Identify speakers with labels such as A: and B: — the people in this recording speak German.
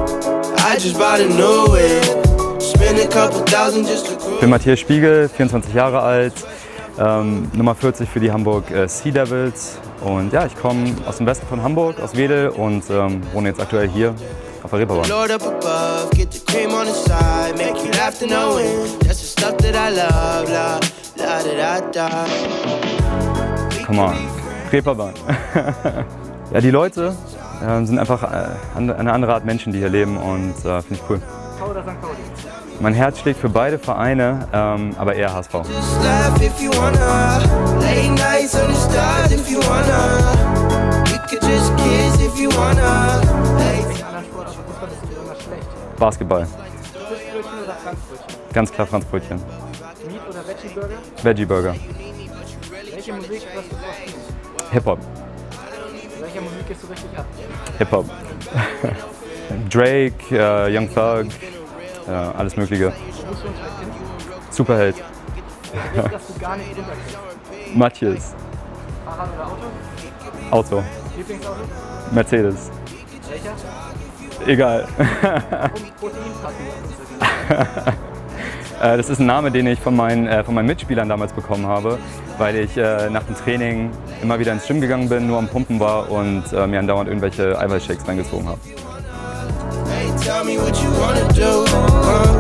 A: Ich bin Matthias Spiegel, 24 Jahre alt, Nummer 40 für die Hamburg Sea Devils. Und ja, ich komme aus dem Westen von Hamburg, aus Wedel und wohne jetzt aktuell hier auf der Reeperbahn. Come on, Reeperbahn. Ja, die Leute sind einfach eine andere Art Menschen, die hier leben und finde ich cool.
B: Oder St. Pauli?
A: Mein Herz schlägt für beide Vereine, aber eher HSV. Basketball.
B: Franzbrötchen oder Franzbrötchen?
A: Ganz klar Franzbrötchen.
B: Meat oder Veggie Burger?
A: Veggie Burger.
B: Welche Musik hörst du oft?
A: Hip-Hop.
B: Welche Musik gehst du richtig ab?
A: Hip-Hop. Drake, Young Thug, alles Mögliche. Superheld.
B: Welches, das du gar nicht runterkriegst?
A: Matthias.
B: Fahrrad oder Auto?
A: Auto.
B: Lieblingsauto?
A: Mercedes.
B: Welcher?
A: Egal.
B: Und Proteinpacken.
A: Das ist ein Name, den ich von meinen Mitspielern damals bekommen habe, weil ich nach dem Training immer wieder ins Gym gegangen bin, nur am Pumpen war und mir andauernd irgendwelche Eiweißshakes reingezogen habe.